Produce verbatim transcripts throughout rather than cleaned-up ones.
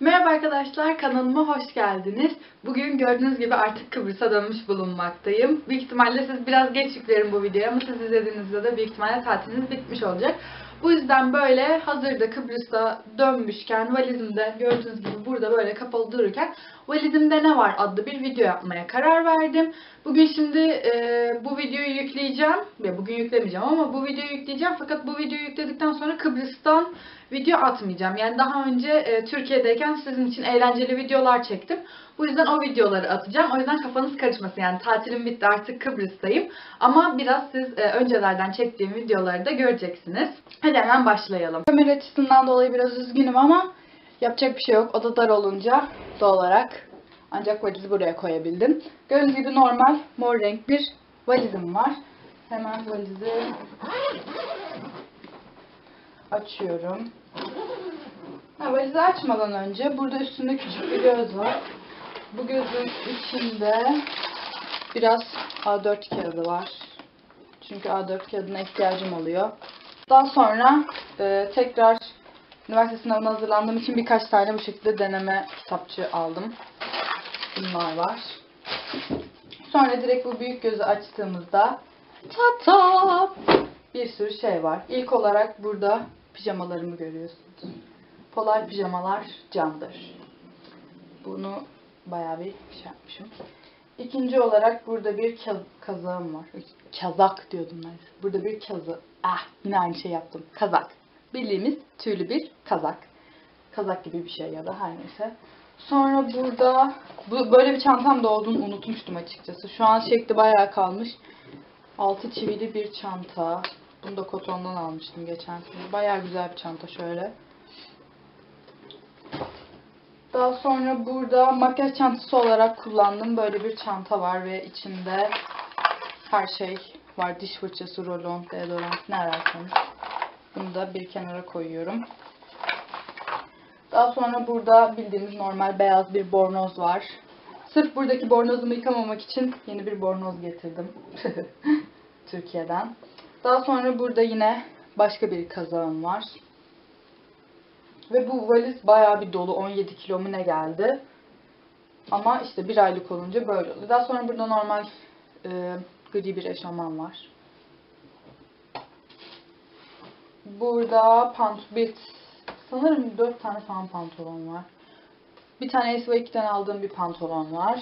Merhaba arkadaşlar, kanalıma hoş geldiniz. Bugün gördüğünüz gibi artık Kıbrıs'a dönmüş bulunmaktayım. Büyük ihtimalle siz biraz geç yüklerim bu videoyu ama siz izlediğinizde de büyük ihtimalle tatiliniz bitmiş olacak. Bu yüzden böyle hazırda Kıbrıs'a dönmüşken valizimde gördüğünüz gibi burada böyle kapalı dururken valizimde ne var adlı bir video yapmaya karar verdim. Bugün şimdi e, bu videoyu yükleyeceğim. Ya bugün yüklemeyeceğim ama bu videoyu yükleyeceğim. Fakat bu videoyu yükledikten sonra Kıbrıs'tan video atmayacağım. Yani daha önce e, Türkiye'deyken sizin için eğlenceli videolar çektim. Bu yüzden o videoları atacağım. O yüzden kafanız karışmasın. Yani tatilim bitti, artık Kıbrıs'tayım. Ama biraz siz e, öncelerden çektiğim videoları da göreceksiniz. Hadi hemen başlayalım. Kamera açısından dolayı biraz üzgünüm ama yapacak bir şey yok. Oda dar olunca doğal olarak ancak valizi buraya koyabildim. Gördüğünüz gibi normal mor renk bir valizim var. Hemen valizi açıyorum. Ha, valizi açmadan önce burada üstünde küçük bir göz var. Bu gözün içinde biraz A dört kağıdı var. Çünkü A dört kağıdına ihtiyacım oluyor. Daha sonra e, tekrar üniversite sınavına hazırlandığım için birkaç tane bu şekilde deneme kitapçığı aldım. Bunlar var. Sonra direkt bu büyük gözü açtığımızda tata bir sürü şey var. İlk olarak burada pijamalarımı görüyorsunuz. Polar pijamalar candır. Bunu bayağı bir şey yapmışım. İkinci olarak burada bir kaz kazağım var. Kazak diyordum ben. Burada bir kazak. Ah, yine aynı şey yaptım. Kazak. Bildiğimiz tüylü bir kazak. Kazak gibi bir şey ya da her neyse. Sonra burada bu böyle bir çantam da olduğunu unutmuştum açıkçası. Şu an şekli bayağı kalmış. Altı çivili bir çanta. Bunu da kotondan almıştım geçen sene. Bayağı güzel bir çanta şöyle. Daha sonra burada makyaj çantası olarak kullandığım böyle bir çanta var ve içinde her şey var. Diş fırçası, rolon, deodorant, ne ararsanız. Bunu da bir kenara koyuyorum. Daha sonra burada bildiğimiz normal beyaz bir bornoz var. Sırf buradaki bornozumu yıkamamak için yeni bir bornoz getirdim. Türkiye'den. Daha sonra burada yine başka bir kazağım var. Ve bu valiz bayağı bir dolu. on yedi kilo mu ne geldi. Ama işte bir aylık olunca böyle oluyor. Daha sonra burada normal e, gri bir eşofman var. Burada pant bir sanırım dört tane falan pantolon var. Bir tane S V iki'den aldığım bir pantolon var.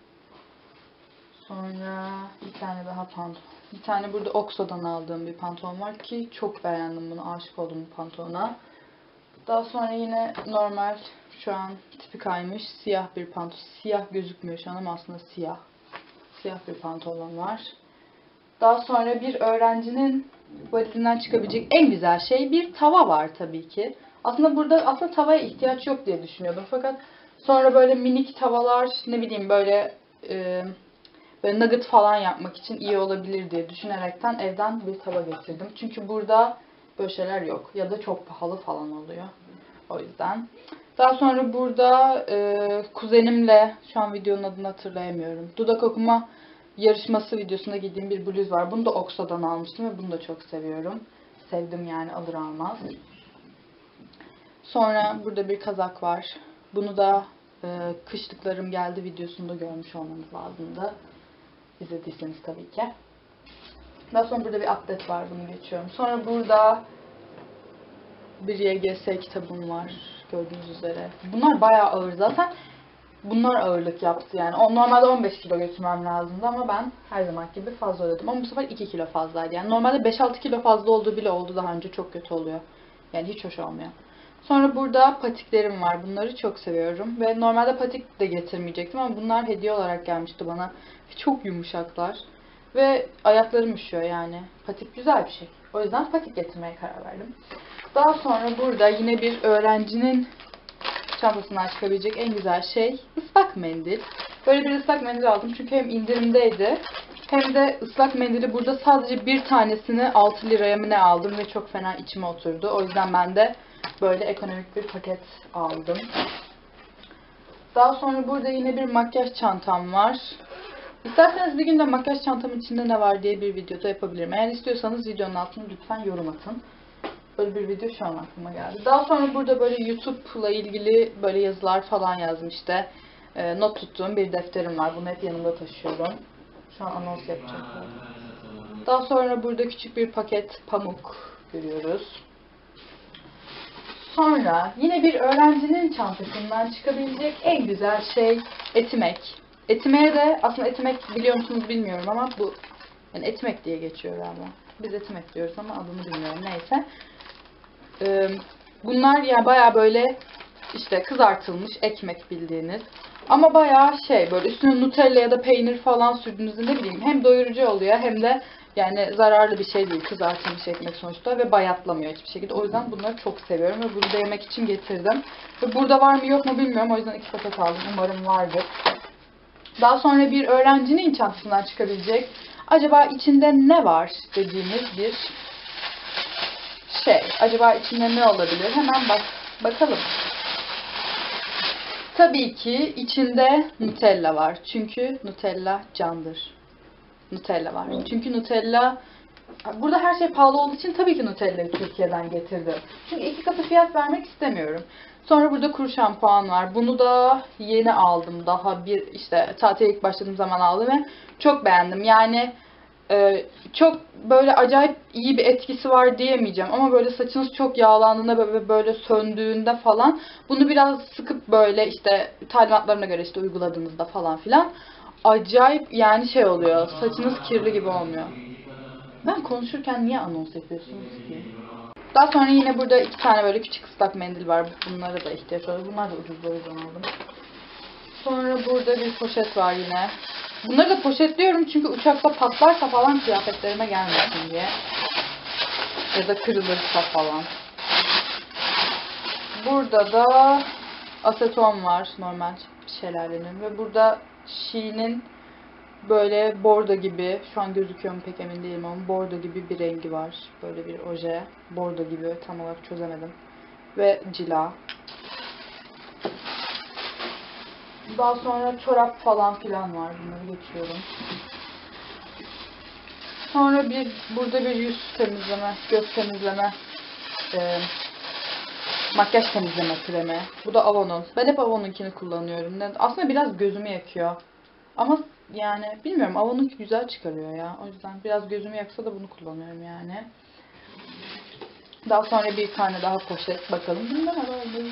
Sonra bir tane daha pantolon. Bir tane burada Oxo'dan aldığım bir pantolon var ki çok beğendim bunu. Aşık oldum bu pantolona. Daha sonra yine normal şu an tipi kaymış siyah bir pantolon. Siyah gözükmüyor şu an ama aslında siyah. Siyah bir pantolon var. Daha sonra bir öğrencinin valizinden çıkabilecek en güzel şey bir tava var tabii ki. Aslında burada aslında tavaya ihtiyaç yok diye düşünüyordum. Fakat sonra böyle minik tavalar, ne bileyim böyle e, böyle nugget falan yapmak için iyi olabilir diye düşünerekten evden bir tava getirdim. Çünkü burada böyle şeyler yok. Ya da çok pahalı falan oluyor. O yüzden. Daha sonra burada e, kuzenimle, şu an videonun adını hatırlayamıyorum, dudak okuma yarışması videosunda giydiğim bir bluz var. Bunu da Oxo'dan almıştım ve bunu da çok seviyorum. Sevdim yani alır almaz. Sonra burada bir kazak var. Bunu da e, kışlıklarım geldi videosunda görmüş olmanız lazımdı. İzlediyseniz tabii ki. Daha sonra burada bir atlet var. Bunu geçiyorum. Sonra burada bir Y G S kitabım var. Gördüğünüz üzere. Bunlar bayağı ağır zaten. Bunlar ağırlık yaptı yani. O, normalde on beş kilo götürmem lazımdı ama ben her zaman gibi fazla ödedim. Ama bu sefer iki kilo fazlaydı. Yani normalde beş altı kilo fazla olduğu bile oldu daha önce. Çok kötü oluyor. Yani hiç hoş olmuyor. Sonra burada patiklerim var. Bunları çok seviyorum. Ve normalde patik de getirmeyecektim ama bunlar hediye olarak gelmişti bana. Çok yumuşaklar. Ve ayaklarım üşüyor yani. Patik güzel bir şey. O yüzden patik getirmeye karar verdim. Daha sonra burada yine bir öğrencinin çantasından çıkabilecek en güzel şey ıslak mendil. Böyle bir ıslak mendil aldım çünkü hem indirimdeydi hem de ıslak mendili burada sadece bir tanesini altı liraya mı ne aldım ve çok fena içime oturdu. O yüzden ben de böyle ekonomik bir paket aldım. Daha sonra burada yine bir makyaj çantam var. İsterseniz bir gün de makyaj çantamın içinde ne var diye bir videoda yapabilirim. Eğer istiyorsanız videonun altına lütfen yorum atın. Böyle bir video şu an aklıma geldi. Daha sonra burada böyle YouTube'la ilgili böyle yazılar falan yazdım işte. E, not tuttuğum bir defterim var. Bunu hep yanımda taşıyorum. Şu an anons yapacaklar. Daha sonra burada küçük bir paket pamuk görüyoruz. Sonra yine bir öğrencinin çantasından çıkabilecek en güzel şey etimek. Etimeğe de aslında etimek biliyor musunuz bilmiyorum ama bu yani etimek diye geçiyor galiba. Biz etimek diyoruz ama adını bilmiyorum. Neyse. Ee, bunlar ya baya böyle işte kızartılmış ekmek bildiğiniz. Ama bayağı şey böyle üstüne Nutella ya da peynir falan sürdüğünüzde ne bileyim hem doyurucu oluyor hem de yani zararlı bir şey değil kızartılmış ekmek sonuçta ve bayatlamıyor hiçbir şekilde. O yüzden bunları çok seviyorum ve bunu da yemek için getirdim. Ve burada var mı yok mu bilmiyorum o yüzden iki paket aldım. Umarım vardır. Daha sonra bir öğrencinin çantasından çıkabilecek acaba içinde ne var dediğimiz bir şey. Acaba içinde ne olabilir? Hemen bak bakalım. Tabii ki içinde Nutella var. Çünkü Nutella candır. Nutella var. Çünkü Nutella burada her şey pahalı olduğu için tabii ki Nutella'yı Türkiye'den getirdim. Çünkü iki katı fiyat vermek istemiyorum. Sonra burada kuru şampuan var. Bunu da yeni aldım. Daha bir işte tatile ilk başladığım zaman aldım ve çok beğendim. Yani e, çok böyle acayip iyi bir etkisi var diyemeyeceğim. Ama böyle saçınız çok yağlandığında ve böyle söndüğünde falan bunu biraz sıkıp böyle işte talimatlarına göre işte uyguladığınızda falan filan acayip yani şey oluyor. Saçınız kirli gibi olmuyor. Ben konuşurken niye anons yapıyorsunuz ki? Daha sonra yine burada iki tane böyle küçük ıslak mendil var. Bunlara da ihtiyaç olur. Bunlar da ucuz o yüzden aldım. Sonra burada bir poşet var yine. Bunları da poşetliyorum çünkü uçakta patlarsa falan kıyafetlerime gelmesin diye. Ya da kırılırsa falan. Burada da aseton var normal şelalenin ve burada Shein'in böyle bordo gibi, şu an gözüküyor mu pek emin değilim ama bordo gibi bir rengi var. Böyle bir oje. Bordo gibi tam olarak çözemedim. Ve cila. Daha sonra çorap falan filan var. Bunları geçiyorum. Sonra bir burada bir yüz temizleme, göz temizleme, e, makyaj temizleme kremi. Bu da Avon'un. Ben hep Avon'unkini kullanıyorum. Aslında biraz gözümü yakıyor. Ama yani bilmiyorum Avon'un güzel çıkarıyor ya. O yüzden biraz gözümü yaksa da bunu kullanıyorum yani. Daha sonra bir tane daha poşet bakalım. Bunda ne varmış?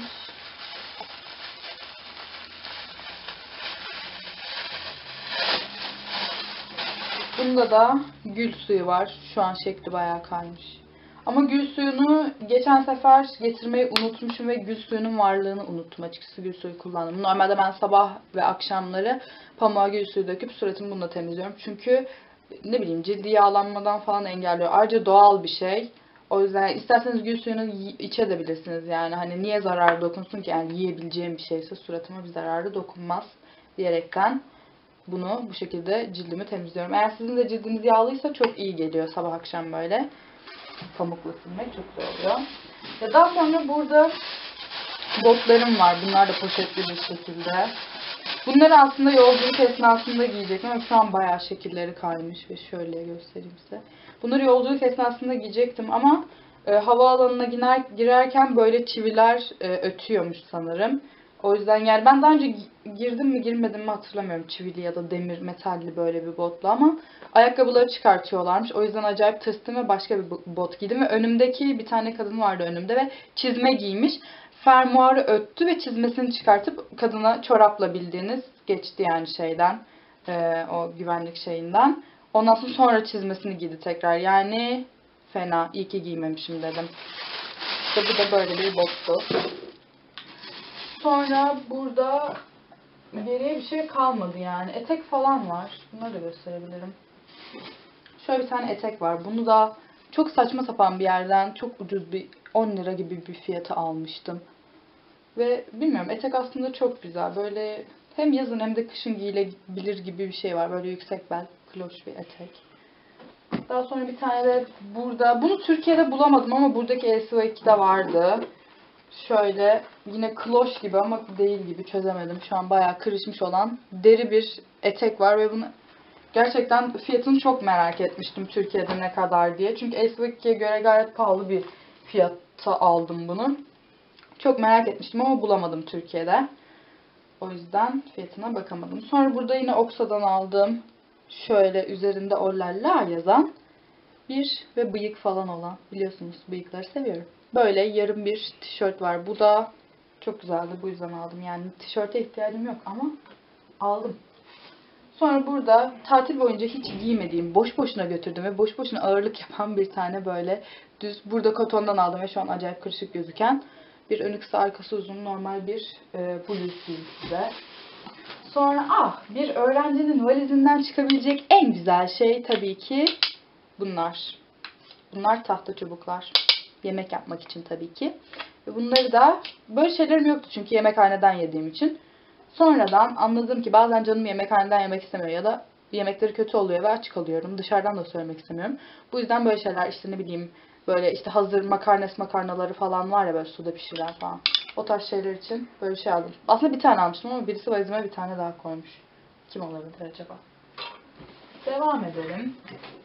Bunda da gül suyu var. Şu an şekli bayağı kaymış. Ama gül suyunu geçen sefer getirmeyi unutmuşum ve gül suyunun varlığını unuttum. Açıkçası gül suyu kullandım. Normalde ben sabah ve akşamları pamuğa gül suyu döküp suratımı bununla temizliyorum. Çünkü ne bileyim cildi yağlanmadan falan engelliyor. Ayrıca doğal bir şey. O yüzden isterseniz gül suyunu içebilirsiniz yani. Hani niye zararı dokunsun ki? Yani yiyebileceğim bir şeyse suratıma bir zararı dokunmaz diyerekten bunu bu şekilde cildimi temizliyorum. Eğer sizin de cildiniz yağlıysa çok iyi geliyor sabah akşam böyle. Pamukla silmek çok güzel oluyor. Ya daha sonra burada botlarım var. Bunlar da poşetli bir şekilde. Bunları aslında yolculuk esnasında giyecektim ama şu an bayağı şekilleri kaymış ve şöyle göstereyim size. Bunları yolculuk esnasında giyecektim ama e, havaalanına girer, girerken böyle çiviler e, ötüyormuş sanırım. O yüzden yani ben daha önce girdim mi girmedim mi hatırlamıyorum çivili ya da demir metalli böyle bir botla ama ayakkabıları çıkartıyorlarmış. O yüzden acayip tırstım ve başka bir bot giydim ve önümdeki bir tane kadın vardı önümde ve çizme giymiş. Fermuarı öttü ve çizmesini çıkartıp kadına çorapla bildiğiniz geçti yani şeyden e, o güvenlik şeyinden. Ondan sonra sonra çizmesini giydi tekrar yani fena iyi ki giymemişim dedim. İşte bu da böyle bir bottu. Sonra burada geriye bir şey kalmadı yani. Etek falan var. Bunları da gösterebilirim. Şöyle bir tane etek var. Bunu da çok saçma sapan bir yerden çok ucuz bir on lira gibi bir fiyatı almıştım. Ve bilmiyorum etek aslında çok güzel. Böyle hem yazın hem de kışın giyilebilir gibi bir şey var. Böyle yüksek bel, kloş bir etek. Daha sonra bir tane de burada. Bunu Türkiye'de bulamadım ama buradaki L C iki'de vardı. Şöyle yine kloş gibi ama değil gibi çözemedim. Şu an bayağı kırışmış olan deri bir etek var ve bunu gerçekten fiyatını çok merak etmiştim Türkiye'de ne kadar diye. Çünkü L C iki'ye göre gayet pahalı bir fiyatta aldım bunu. Çok merak etmiştim ama bulamadım Türkiye'de. O yüzden fiyatına bakamadım. Sonra burada yine Oxa'dan aldım. Şöyle üzerinde Olala yazan bir ve bıyık falan olan. Biliyorsunuz bıyıkları seviyorum. Böyle yarım bir tişört var. Bu da çok güzeldi. Bu yüzden aldım. Yani tişörte ihtiyacım yok ama aldım. Sonra burada tatil boyunca hiç giymediğim, boş boşuna götürdüm ve boş boşuna ağırlık yapan bir tane böyle düz, burada kotondan aldım ve şu an acayip kırışık gözüken bir önü kısa arkası uzun normal bir e, bluz diyeyim size. Sonra ah bir öğrencinin valizinden çıkabilecek en güzel şey tabii ki bunlar. Bunlar tahta çubuklar. Yemek yapmak için tabii ki. Ve bunları da böyle şeylerim yoktu çünkü yemekhaneden yediğim için. Sonradan anladım ki bazen canım yemekhaneden yemek istemiyor ya da yemekleri kötü oluyor ve aç kalıyorum. Dışarıdan da söylemek istemiyorum. Bu yüzden böyle şeyler işte ne bileyim böyle işte hazır makarnes makarnaları falan var ya böyle suda pişirilen falan. O tarz şeyler için böyle bir şey aldım. Aslında bir tane almıştım ama birisi valizime bir tane daha koymuş. Kim olabilir acaba? Devam edelim.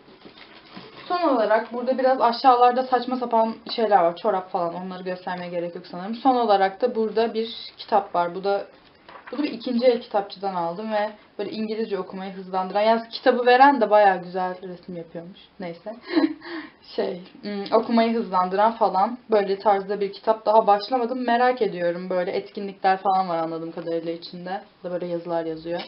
Son olarak burada biraz aşağılarda saçma sapan şeyler var. Çorap falan. Onları göstermeye gerek yok sanırım. Son olarak da burada bir kitap var. Bu da Bunu bir ikinci el kitapçıdan aldım ve böyle İngilizce okumayı hızlandıran, yani kitabı veren de bayağı güzel resim yapıyormuş. Neyse. şey, okumayı hızlandıran falan böyle tarzda bir kitap. Daha başlamadım. Merak ediyorum. Böyle etkinlikler falan var anladığım kadarıyla içinde. Da böyle yazılar yazıyor.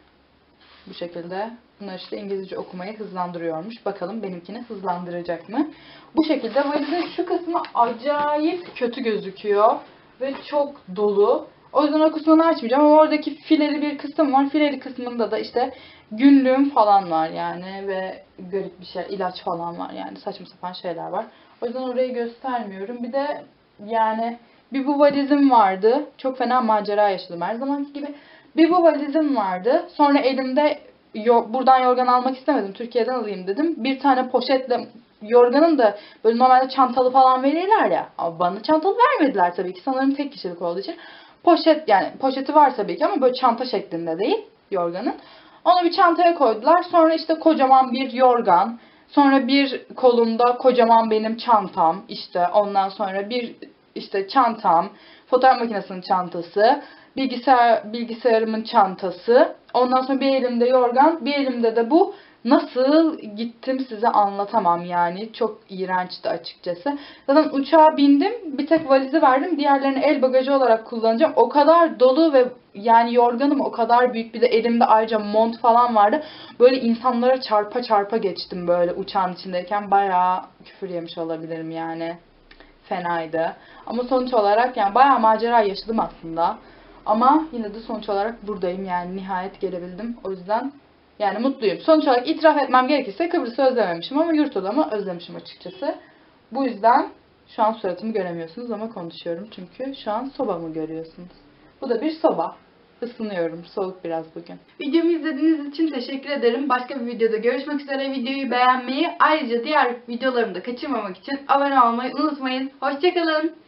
Bu şekilde. Bunlar işte İngilizce okumayı hızlandırıyormuş. Bakalım benimkini hızlandıracak mı? Bu şekilde valizin şu kısmı acayip kötü gözüküyor. Ve çok dolu. O yüzden o kısmını açmayacağım ama oradaki fileli bir kısım var. Fileli kısmında da işte günlüğüm falan var yani ve garip bir şey, ilaç falan var yani saçma sapan şeyler var. O yüzden orayı göstermiyorum. Bir de yani bir bu valizim vardı. Çok fena macera yaşadım her zamanki gibi. Bir bu valizim vardı. Sonra elimde buradan yorgan almak istemedim. Türkiye'den alayım dedim. Bir tane poşetle yorganın da böyle normalde çantalı falan verirler ya. Ama bana çantalı vermediler tabii ki. Sanırım tek kişilik olduğu için. Poşet yani poşeti var tabii ki ama böyle çanta şeklinde değil yorganın. Onu bir çantaya koydular. Sonra işte kocaman bir yorgan. Sonra bir kolumda kocaman benim çantam. İşte ondan sonra bir işte çantam. Fotoğraf makinesinin çantası. Bilgisayar, bilgisayarımın çantası. Ondan sonra bir elimde yorgan. Bir elimde de bu. Nasıl gittim size anlatamam yani. Çok iğrençti açıkçası. Zaten uçağa bindim. Bir tek valizi verdim. Diğerlerini el bagajı olarak kullanacağım. O kadar dolu ve yani yorganım o kadar büyük. Bir de elimde ayrıca mont falan vardı. Böyle insanlara çarpa çarpa geçtim böyle uçağın içindeyken. Bayağı küfür yemiş olabilirim yani. Fenaydı. Ama sonuç olarak yani bayağı macera yaşadım aslında. Ama yine de sonuç olarak buradayım yani nihayet gelebildim. O yüzden yani mutluyum. Sonuç olarak itiraf etmem gerekirse Kıbrıs'ı özlememişim ama yurt odamı özlemişim açıkçası. Bu yüzden şu an suratımı göremiyorsunuz ama konuşuyorum çünkü şu an sobamı görüyorsunuz. Bu da bir soba. Isınıyorum. Soğuk biraz bugün. Videomu izlediğiniz için teşekkür ederim. Başka bir videoda görüşmek üzere. Videoyu beğenmeyi, ayrıca diğer videolarımı da kaçırmamak için abone olmayı unutmayın. Hoşçakalın.